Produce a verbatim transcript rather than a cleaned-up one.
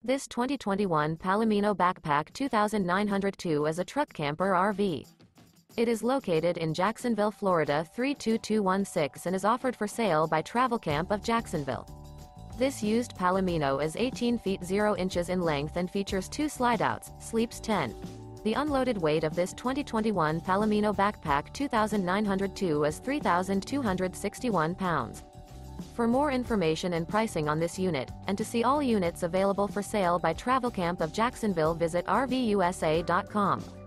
This twenty twenty-one Palomino Backpack two thousand nine hundred two is a truck camper R V. It is located in Jacksonville, Florida three two two one six and is offered for sale by Travelcamp of Jacksonville. This used Palomino is eighteen feet zero inches in length and features two slideouts, sleeps ten. The unloaded weight of this twenty twenty-one Palomino Backpack two thousand nine hundred two is three thousand two hundred sixty-one pounds. For more information and pricing on this unit, and to see all units available for sale by Travelcamp of Jacksonville, visit R V U S A dot com.